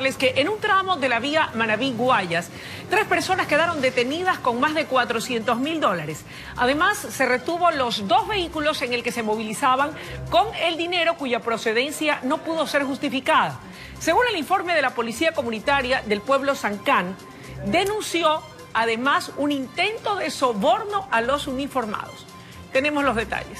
Que en un tramo de la vía Manabí-Guayas, 3 personas quedaron detenidas con más de $400.000. Además, se retuvo los 2 vehículos en el que se movilizaban con el dinero cuya procedencia no pudo ser justificada. Según el informe de la Policía Comunitaria del pueblo Sancán, denunció además un intento de soborno a los uniformados. Tenemos los detalles.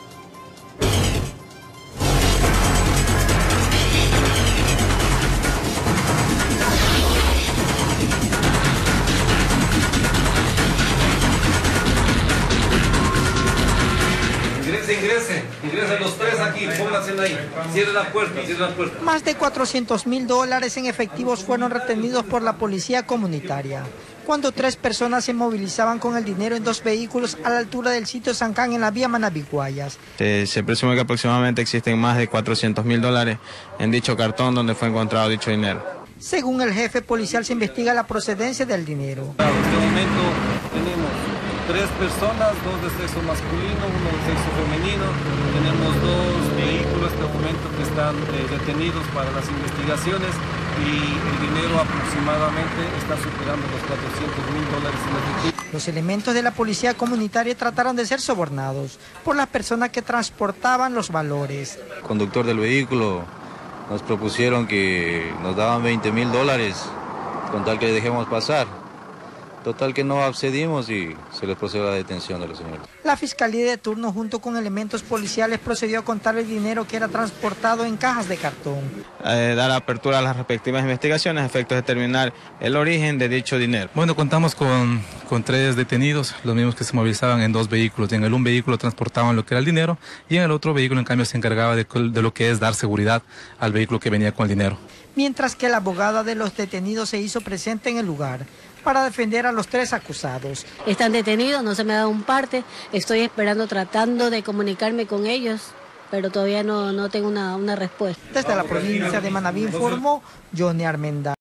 Ingresen los 3 aquí, pónganse ahí, cierren la puerta, cierren la puerta. Más de $400.000 en efectivos fueron retenidos por la policía comunitaria, cuando 3 personas se movilizaban con el dinero en 2 vehículos a la altura del sitio Sancán en la vía Manabí-Guayas. Se presume que aproximadamente existen más de $400.000 en dicho cartón donde fue encontrado dicho dinero. Según el jefe policial, se investiga la procedencia del dinero. En este momento tenemos 3 personas, 2 de sexo masculino, 1 de sexo femenino. Tenemos 2 vehículos en este momento que están detenidos para las investigaciones y el dinero aproximadamente está superando los $400.000 en efectivo. Los elementos de la policía comunitaria trataron de ser sobornados por las personas que transportaban los valores. El conductor del vehículo nos propusieron que nos daban $20.000 con tal que le dejemos pasar. Total que no accedimos y se les procedió a la detención de los señores. La fiscalía de turno junto con elementos policiales procedió a contar el dinero que era transportado en cajas de cartón. Dar apertura a las respectivas investigaciones a efectos de determinar el origen de dicho dinero. Bueno, contamos con 3 detenidos, los mismos que se movilizaban en 2 vehículos. En el un vehículo transportaban lo que era el dinero y en el otro vehículo en cambio se encargaba de lo que es dar seguridad al vehículo que venía con el dinero. Mientras que la abogada de los detenidos se hizo presente en el lugar para defender a los 3 acusados. Están detenidos, no se me ha dado un parte, estoy esperando, tratando de comunicarme con ellos, pero todavía no tengo una respuesta. Desde la provincia de Manabí informó Johnny Armenda.